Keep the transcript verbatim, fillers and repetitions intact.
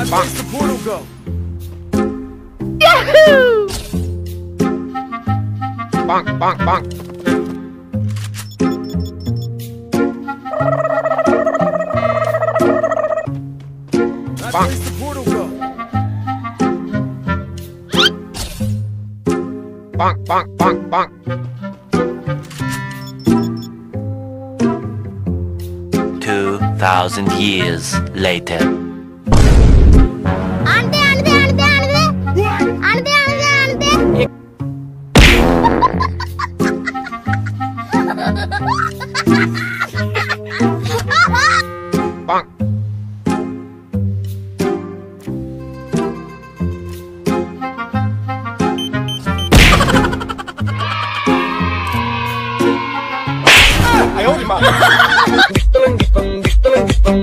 makes the portal go? Yahoo! Bonk, bonk, bonk. That Bonk. makes the portal go. Bonk, bonk, bonk, bonk. Two thousand years later. Ante, ante, ante, ante. Ante, ante, ante.